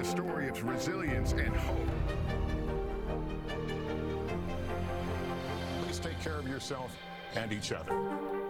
a story of resilience and hope. Please take care of yourself and each other.